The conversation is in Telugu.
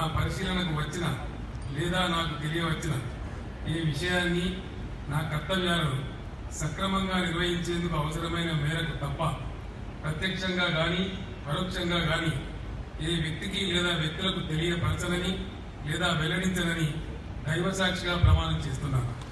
పరిశీలనకు వచ్చిన లేదా నాకు తెలియవచ్చిన ఈ విషయాన్ని నా కర్తవ్యాలను సక్రమంగా నిర్వహించేందుకు అవసరమైన మేరకు తప్ప ప్రత్యక్షంగా గాని పరోక్షంగా గాని ఏ వ్యక్తికి లేదా వ్యక్తులకు తెలియపరచనని లేదా వెల్లడించనని దైవసాక్షిగా ప్రమాణం చేస్తున్నాను.